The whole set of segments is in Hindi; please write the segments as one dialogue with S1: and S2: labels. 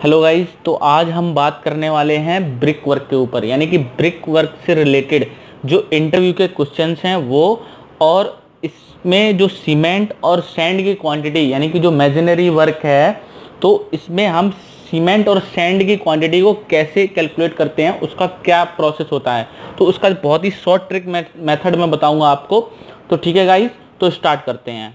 S1: हेलो गाइस, तो आज हम बात करने वाले हैं ब्रिक वर्क के ऊपर, यानी कि ब्रिक वर्क से रिलेटेड जो इंटरव्यू के क्वेश्चंस हैं वो, और इसमें जो सीमेंट और सैंड की क्वांटिटी यानी कि जो मेजनरी वर्क है, तो इसमें हम सीमेंट और सैंड की क्वांटिटी को कैसे कैलकुलेट करते हैं, उसका क्या प्रोसेस होता है, तो उसका बहुत ही शॉर्ट ट्रिक मेथड मैं बताऊंगा आपको। तो ठीक है गाइस, तो स्टार्ट करते हैं।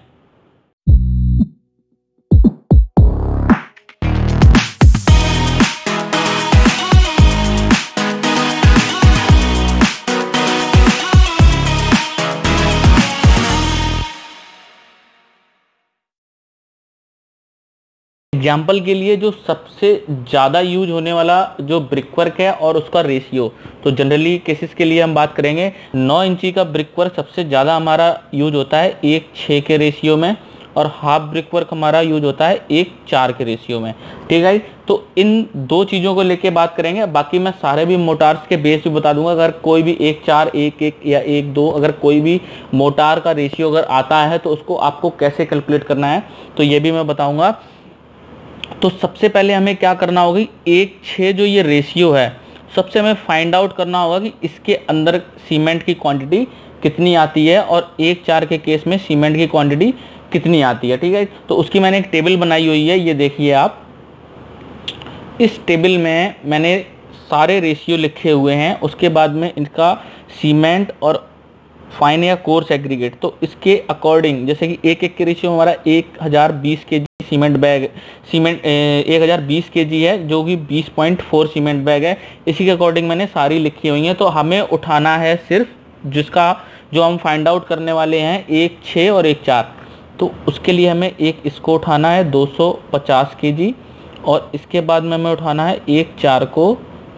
S1: एग्जाम्पल के लिए जो सबसे ज़्यादा यूज होने वाला जो ब्रिकवर्क है और उसका रेशियो, तो जनरली केसेस के लिए हम बात करेंगे 9 इंची का ब्रिकवर्क सबसे ज़्यादा हमारा यूज होता है 1:6 के रेशियो में, और हाफ ब्रिकवर्क हमारा यूज होता है 1:4 के रेशियो में। ठीक है, तो इन दो चीज़ों को लेके बात करेंगे। बाकी मैं सारे भी मोटार्स के बेस भी बता दूंगा। अगर कोई भी 1:4, 1:1 या 1:2 अगर कोई भी मोटार का रेशियो अगर आता है तो उसको आपको कैसे कैलकुलेट करना है, तो ये भी मैं बताऊँगा। तो सबसे पहले हमें क्या करना होगा, 1:6 जो ये रेशियो है, सबसे हमें फाइंड आउट करना होगा कि इसके अंदर सीमेंट की क्वांटिटी कितनी आती है और 1:4 के केस में सीमेंट की क्वांटिटी कितनी आती है। ठीक है, तो उसकी मैंने एक टेबल बनाई हुई है, ये देखिए आप। इस टेबल में मैंने सारे रेशियो लिखे हुए हैं, उसके बाद में इनका सीमेंट और फाइन या कोर्स एग्रीगेट, तो इसके अकॉर्डिंग जैसे कि 1:1 के रेशियो हमारा 1020 के जी सीमेंट 1020 के जी है, जो कि 20.4 सीमेंट बैग है। इसी के अकॉर्डिंग मैंने सारी लिखी हुई हैं। तो हमें उठाना है सिर्फ जिसका जो हम फाइंड आउट करने वाले हैं 1:6 और 1:4, तो उसके लिए हमें एक इसको उठाना है 250 के जी, और इसके बाद में हमें उठाना है 1:4 को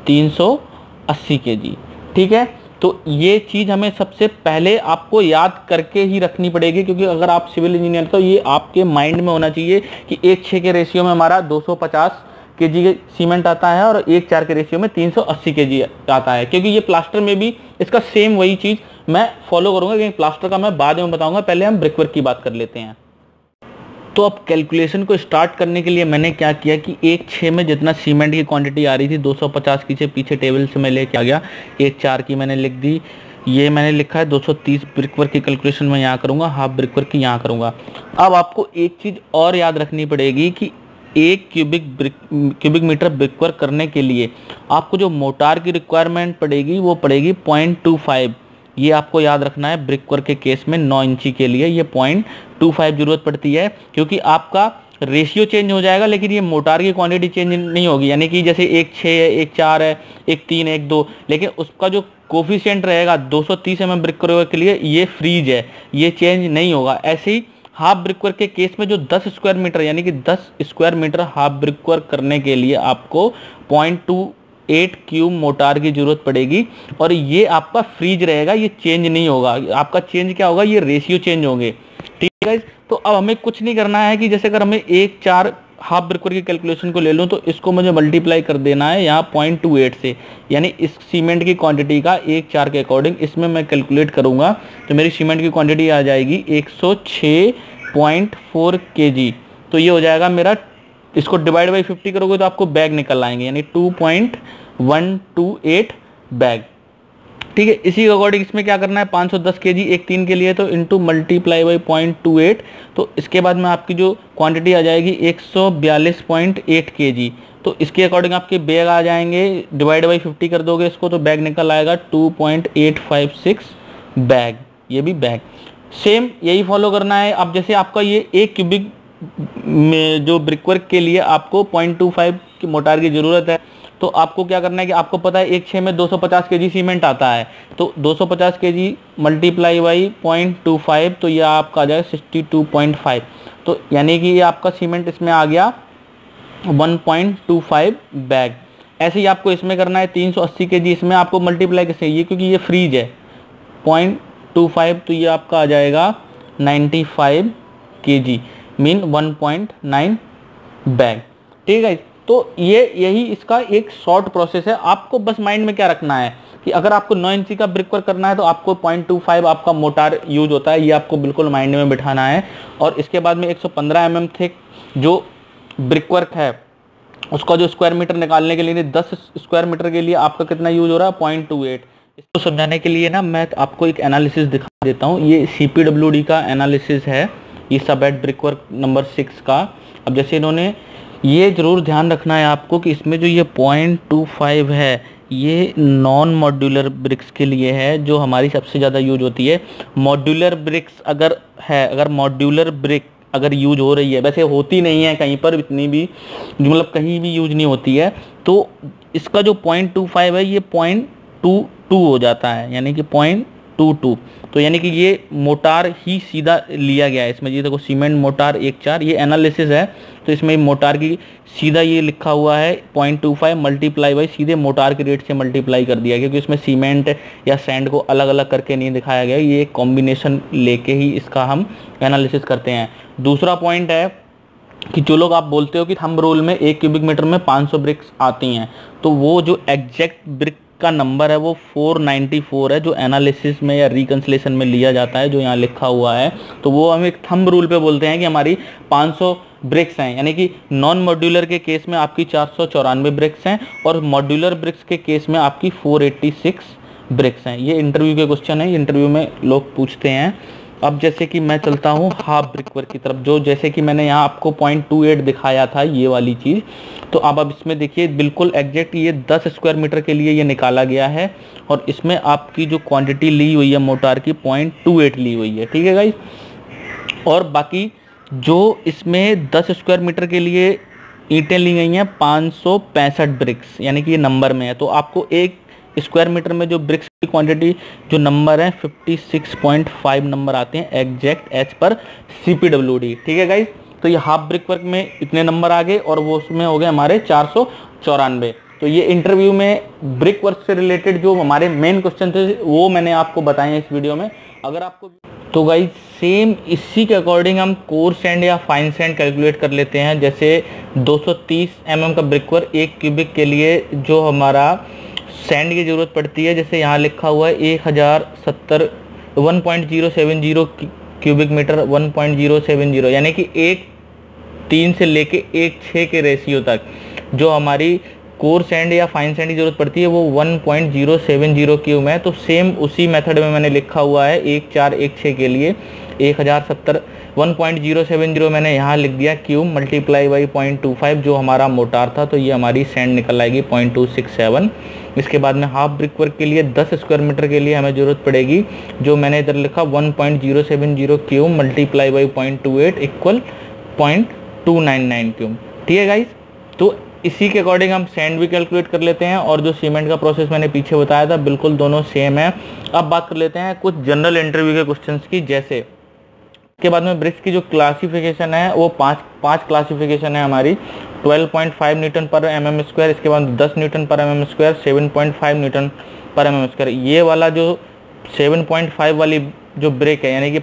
S1: 380 के जी। ठीक है, तो ये चीज़ हमें सबसे पहले आपको याद करके ही रखनी पड़ेगी, क्योंकि अगर आप सिविल इंजीनियर तो ये आपके माइंड में होना चाहिए कि 1:6 के रेशियो में हमारा 250 के जी सीमेंट आता है और 1:4 के रेशियो में 380 के जी आता है। क्योंकि ये प्लास्टर में भी इसका सेम वही चीज़ मैं फॉलो करूँगा, क्योंकि प्लास्टर का मैं बाद में बताऊँगा। पहले हम ब्रिकवर्क की बात कर लेते हैं। तो अब कैलकुलेशन को स्टार्ट करने के लिए मैंने क्या किया कि 1:6 में जितना सीमेंट की क्वांटिटी आ रही थी 250 की से पीछे टेबल से मैं लेके आ गया, 1:4 की मैंने लिख दी, ये मैंने लिखा है 230 ब्रिकवर्क की कैलकुलेशन मैं यहाँ करूँगा, हाफ ब्रिकवर्क की यहाँ करूँगा। अब आपको एक चीज़ और याद रखनी पड़ेगी कि 1 क्यूबिक मीटर ब्रिकवर्क करने के लिए आपको जो मोटार की रिक्वायरमेंट पड़ेगी वो पड़ेगी 0.25। ये आपको याद रखना है। ब्रिकवर्क के केस में 9 इंची के लिए ये 0.25 जरूरत पड़ती है, क्योंकि आपका रेशियो चेंज हो जाएगा लेकिन ये मोटार की क्वांटिटी चेंज नहीं होगी। यानी कि जैसे 1:6 है, 1:4 है, 1:3, 1:2, लेकिन उसका जो कोफिशिएंट रहेगा 230 mm ब्रिकवर्क के लिए ये फ्रीज है, ये चेंज नहीं होगा। ऐसे ही हाफ ब्रिकवर्क के केस में जो 10 स्क्वायर मीटर यानी कि 10 स्क्वायर मीटर हाफ ब्रिकवर्क करने के लिए आपको 0.28 क्यूब मोटार की जरूरत पड़ेगी, और ये आपका फ्रीज रहेगा, ये चेंज नहीं होगा। आपका चेंज क्या होगा, ये रेशियो चेंज होंगे। ठीक है, तो अब हमें कुछ नहीं करना है कि जैसे अगर हमें 1:4 हाफ ब्रिकवर्क की कैलकुलेशन को ले लूँ तो इसको मुझे मल्टीप्लाई कर देना है यहाँ 0.28 से, यानी इस सीमेंट की क्वांटिटी का 1:4 के अकॉर्डिंग इसमें मैं कैलकुलेट करूँगा तो मेरी सीमेंट की क्वांटिटी आ जाएगी 106.4 kg। तो ये हो जाएगा मेरा, इसको डिवाइड बाई 50 करोगे तो आपको बैग निकल आएंगे, यानी 2.128 बैग। ठीक है, इसी के अकॉर्डिंग इसमें क्या करना है, 510 kg 1:3 के लिए, तो इंटू मल्टीप्लाई बाई 0.28, तो इसके बाद में आपकी जो क्वांटिटी आ जाएगी 142.8 kg। तो इसके अकॉर्डिंग आपके बैग आ जाएंगे, डिवाइड बाई 50 कर दोगे इसको तो बैग निकल आएगा 2.856 बैग। ये भी बैग सेम यही फॉलो करना है। अब जैसे आपका ये 1 क्यूबिक में जो ब्रिकवर्क के लिए आपको 0.25 की मोटार की ज़रूरत है, तो आपको क्या करना है कि आपको पता है 1:6 में 250 kg सीमेंट आता है, तो 250 kg मल्टीप्लाई बाई 0.25, तो ये आपका आ जाएगा 62.5। तो यानी कि ये आपका सीमेंट इसमें आ गया 1.25 बैग। ऐसे ही आपको इसमें करना है 380 kg, इसमें आपको मल्टीप्लाई कैसे, ये क्योंकि ये फ्रीज है 0.25, तो ये आपका आ जाएगा 95 kg, मीन 1.9 बैग। ठीक है, तो ये यही इसका एक शॉर्ट प्रोसेस है। आपको बस माइंड में क्या रखना है कि अगर आपको 9 इंची का ब्रिकवर्क करना है तो आपको 0.25 आपका मोटार यूज होता है, ये आपको बिल्कुल माइंड में बिठाना है। और इसके बाद में 115 mm थिक जो ब्रिकवर्क है उसका जो स्क्वायर मीटर निकालने के लिए 10 स्क्वायर मीटर के लिए आपका कितना यूज हो रहा है 0.28। इसको समझाने के लिए ना मैं आपको एक एनालिसिस दिखा देता हूँ। ये CPWD का एनालिसिस है, ये सब एट ब्रिकवर्क नंबर 6 का। अब जैसे इन्होंने ये ज़रूर ध्यान रखना है आपको कि इसमें जो ये 0.25 है ये नॉन मॉड्यूलर ब्रिक्स के लिए है, जो हमारी सबसे ज़्यादा यूज होती है। मॉड्यूलर ब्रिक्स अगर है, अगर मॉड्यूलर ब्रिक अगर यूज हो रही है, वैसे होती नहीं है कहीं पर इतनी भी, मतलब कहीं भी यूज नहीं होती है, तो इसका जो 0.25 है ये 0.22 हो जाता है, यानी कि 0.22। तो यानी कि ये मोटार ही सीधा लिया गया है इसमें। ये देखो सीमेंट मोटार 1/4, ये एनालिसिस है, तो इसमें मोटार की सीधा ये लिखा हुआ है 0.25 मल्टीप्लाई बाई सीधे मोटार के रेट से मल्टीप्लाई कर दिया, क्योंकि इसमें सीमेंट या सैंड को अलग अलग करके नहीं दिखाया गया, ये एक कॉम्बिनेशन लेके ही इसका हम एनालिसिस करते हैं। दूसरा पॉइंट है कि जो लोग आप बोलते हो कि थंब रूल में 1 क्यूबिक मीटर में 500 ब्रिक्स आती हैं, तो वो जो एग्जैक्ट ब्रिक का नंबर है वो 494 है, जो एनालिसिस में या रिकंसलेशन में लिया जाता है, जो यहाँ लिखा हुआ है। तो वो हम एक थंब रूल पे बोलते हैं कि हमारी 500 ब्रिक्स हैं, यानी कि नॉन मॉड्यूलर के केस में आपकी 494 ब्रिक्स हैं और मॉड्यूलर ब्रिक्स के केस में आपकी 486 ब्रिक्स हैं। ये इंटरव्यू के क्वेश्चन है, इंटरव्यू में लोग पूछते हैं। अब जैसे कि मैं चलता हूँ हाफ ब्रिकवर्क की तरफ, जो जैसे कि मैंने यहाँ आपको 0.28 दिखाया था ये वाली चीज़, तो अब इसमें देखिए बिल्कुल एग्जैक्ट ये 10 स्क्वायर मीटर के लिए ये निकाला गया है, और इसमें आपकी जो क्वांटिटी ली हुई है मोटार की 0.28 ली हुई है, ठीक है गाइस। और बाकी जो इसमें 10 स्क्वायर मीटर के लिए ईंटें ली गई हैं 565 ब्रिक्स, यानी कि ये नंबर में है। तो आपको एक स्क्वायर मीटर में जो ब्रिक्स की क्वांटिटी जो नंबर है 56.5 नंबर आते हैं एग्जैक्ट एज पर CPWD, ठीक है गाइस। तो ये हाफ ब्रिकवर्क में इतने नंबर आ गए और वो उसमें हो गए हमारे 494। तो ये इंटरव्यू में ब्रिकवर्क से रिलेटेड जो हमारे मेन क्वेश्चन थे वो मैंने आपको बताए हैं इस वीडियो में। अगर आपको तो गाइस सेम इसी के अकॉर्डिंग हम कोर सैंड या फाइन सैंड कैलकुलेट कर लेते हैं। जैसे 230 mm का ब्रिकवर्क 1 क्यूबिक के लिए जो हमारा सैंड की ज़रूरत पड़ती है, जैसे यहाँ लिखा हुआ है 1070 1.070 क्यूबिक मीटर 1.070, यानी कि 1.3 से लेके 1.6 के रेशियो तक जो हमारी कोर सैंड या फाइन सैंड की जरूरत पड़ती है वो 1.070 क्यूब है। तो सेम उसी मेथड में मैंने लिखा हुआ है 1.4 1.6 के लिए 1070 1.070 मैंने यहाँ लिख दिया क्यूब मल्टीप्लाई बाई 0.25 जो हमारा मोटार था, तो ये हमारी सैंड निकल आएगी 0.267। इसके बाद में हाफ ब्रिकवर्क के लिए 10 स्क्वायर मीटर के लिए हमें ज़रूरत पड़ेगी, जो मैंने इधर लिखा 1.070 cube multiply by 0.28 equal 0.299 cube, ठीक है गाइस। तो इसी के अकॉर्डिंग हम सैंड भी कैलकुलेट कर लेते हैं और जो सीमेंट का प्रोसेस मैंने पीछे बताया था बिल्कुल दोनों सेम है। अब बात कर लेते हैं कुछ जनरल इंटरव्यू के क्वेश्चंस की। जैसे के बाद में ब्रिक्स की जो क्लासिफिकेशन है वो पांच क्लासिफिकेशन है हमारी। 12.5 न्यूटन पर mm स्क्वायर, इसके बाद 10 newton per mm square, 7.5 newton per mm square. ये वाला जो 7.5 वाली जो ब्रिक है यानी कि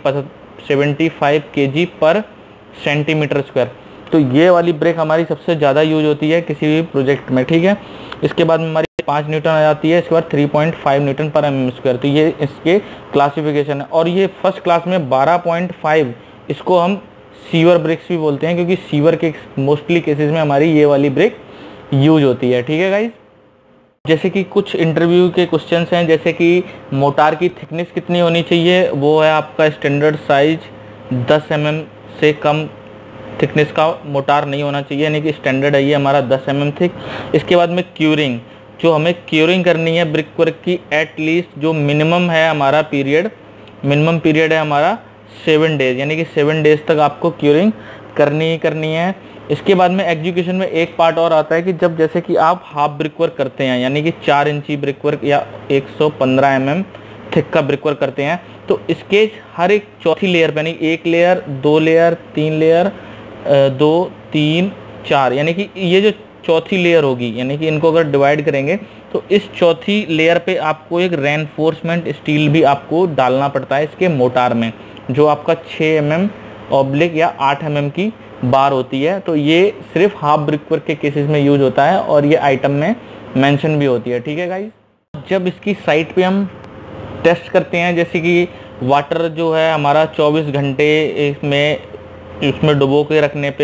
S1: 75 kg पर सेंटीमीटर स्क्वायर, तो ये वाली ब्रेक हमारी सबसे ज़्यादा यूज होती है किसी भी प्रोजेक्ट में, ठीक है। इसके बाद में हमारी 5 न्यूटन आ जाती है, इसके बाद 3.5 न्यूटन पर mm स्क्वायर, तो ये इसके क्लासिफिकेशन है। और ये फर्स्ट क्लास में 12.5, इसको हम सीवर ब्रिक्स भी बोलते हैं क्योंकि सीवर के मोस्टली केसेस में हमारी ये वाली ब्रिक यूज होती है, ठीक है गाइज। जैसे कि कुछ इंटरव्यू के क्वेश्चंस हैं, जैसे कि मोटार की थिकनेस कितनी होनी चाहिए, वो है आपका स्टैंडर्ड साइज 10 mm से कम थिकनेस का मोटार नहीं होना चाहिए, यानी कि स्टैंडर्ड है ये हमारा 10 mm थिक। इसके बाद में क्यूरिंग, जो हमें क्यूरिंग करनी है ब्रिकवर्क की एटलीस्ट जो मिनिमम है हमारा पीरियड, मिनिमम पीरियड है हमारा 7 डेज, यानी कि 7 डेज तक आपको क्यूरिंग करनी ही करनी है। इसके बाद में एग्जीक्यूशन में एक पार्ट और आता है कि जब जैसे कि आप हाफ ब्रिकवर्क करते हैं यानी कि 4 इंची ब्रिकवर्क या 115 mm थिक का ब्रिकवर्क करते हैं, तो इसके हर एक चौथी लेयर पे, यानी 1 लेयर 2 लेयर 3 लेयर 2 3 4, यानी कि ये जो चौथी लेयर होगी, यानी कि इनको अगर डिवाइड करेंगे तो इस चौथी लेयर पे आपको एक रेनफोर्समेंट स्टील भी आपको डालना पड़ता है इसके मोटार में, जो आपका 6 mm ऑब्लिक या 8 mm की बार होती है। तो ये सिर्फ हाफ ब्रिकवर्क के केसेस में यूज होता है और ये आइटम में मेंशन भी होती है, ठीक है गाइस। जब इसकी साइट पे हम टेस्ट करते हैं, जैसे कि वाटर जो है हमारा 24 घंटे इसमें डुबो के रखने पे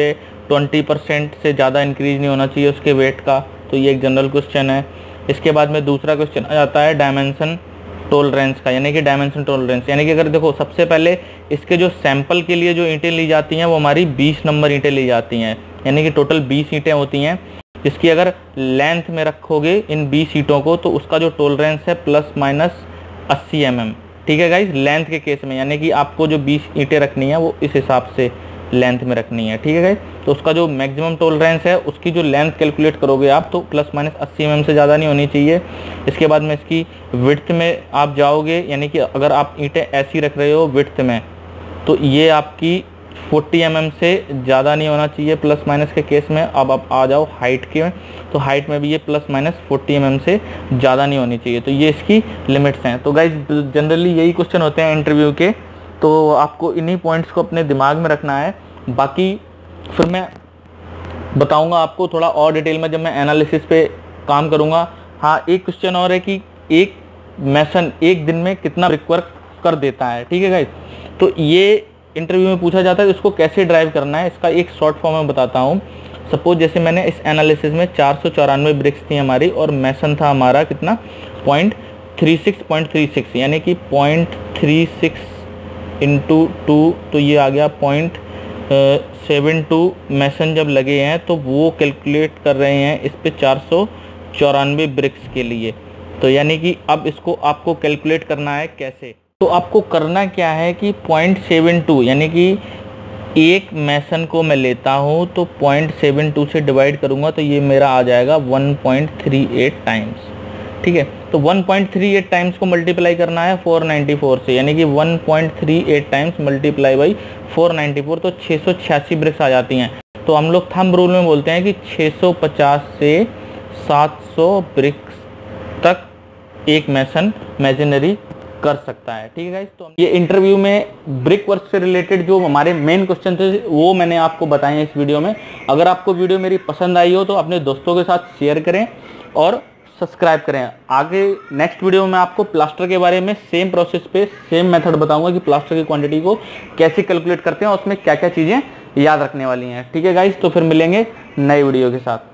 S1: 20% से ज़्यादा इंक्रीज नहीं होना चाहिए उसके वेट का। तो ये एक जनरल क्वेश्चन है। इसके बाद में दूसरा क्वेश्चन आ जाता है डायमेंशन टॉलरेंस का, यानी कि डायमेंशन टॉलरेंस, यानी कि अगर देखो सबसे पहले इसके जो सैंपल के लिए जो ईंटें ली जाती हैं वो हमारी 20 नंबर ईंटें ली जाती हैं, यानी कि टोटल 20 ईंटें होती हैं, जिसकी अगर लेंथ में रखोगे इन 20 ईंटों को तो उसका जो टॉलरेंस है ±80 mm। ठीक है गाइज, लेंथ के केस में, यानी कि आपको जो 20 ईंटें रखनी है वो इस हिसाब से लेंथ में रखनी है। ठीक है गाइज, तो उसका जो मैक्सिमम टॉलरेंस है उसकी जो लेंथ कैलकुलेट करोगे आप तो ±80 mm से ज़्यादा नहीं होनी चाहिए। इसके बाद में इसकी विड्थ में आप जाओगे, यानी कि अगर आप ईंटें ऐसी रख रहे हो विड्थ में तो ये आपकी 40 mm से ज़्यादा नहीं होना चाहिए प्लस माइनस के केस में। अब आप आ जाओ हाइट के, तो हाइट में भी ये ±40 mm से ज़्यादा नहीं होनी चाहिए। तो ये इसकी लिमिट्स हैं। तो गाइज जनरली यही क्वेश्चन होते हैं इंटरव्यू के, तो आपको इन्हीं पॉइंट्स को अपने दिमाग में रखना है। बाकी फिर मैं बताऊंगा आपको थोड़ा और डिटेल में जब मैं एनालिसिस पे काम करूंगा। हाँ, एक क्वेश्चन और है कि एक मैसन एक दिन में कितना ब्रिकवर्क कर देता है। ठीक है गाइज, तो ये इंटरव्यू में पूछा जाता है। इसको कैसे ड्राइव करना है इसका एक शॉर्ट फॉर्म में बताता हूँ। सपोज जैसे मैंने इस एनालिसिस में 494 ब्रिक्स थी हमारी और मैसन था हमारा कितना 0.36, यानी कि 0.36 × 2, तो ये आ गया 0.72 मैसन जब लगे हैं तो वो कैलकुलेट कर रहे हैं इस पे 494 ब्रिक्स के लिए। तो यानी कि अब इसको आपको कैलकुलेट करना है कैसे, तो आपको करना क्या है कि 0.72 यानी कि एक मैसन को मैं लेता हूँ तो 0.72 से डिवाइड करूँगा तो ये मेरा आ जाएगा 1.38 टाइम्स। ठीक है, तो 1.38 टाइम्स को मल्टीप्लाई करना है 494 से, यानी कि 1.38 टाइम्स मल्टीप्लाई बाई 494 तो 686 ब्रिक्स आ जाती हैं। तो हम लोग थंब रूल में बोलते हैं कि 650 से 700 ब्रिक्स तक एक मैसन मैजिनरी कर सकता है। ठीक है गाइस, तो ये इंटरव्यू में ब्रिक वर्क से रिलेटेड जो हमारे मेन क्वेश्चन थे वो मैंने आपको बताए हैं इस वीडियो में। अगर आपको वीडियो मेरी पसंद आई हो तो अपने दोस्तों के साथ शेयर करें और सब्सक्राइब करें। आगे नेक्स्ट वीडियो में आपको प्लास्टर के बारे में सेम प्रोसेस पे सेम मेथड बताऊंगा कि प्लास्टर की क्वांटिटी को कैसे कैलकुलेट करते हैं और उसमें क्या क्या चीज़ें याद रखने वाली हैं। ठीक है गाइस, तो फिर मिलेंगे नए वीडियो के साथ।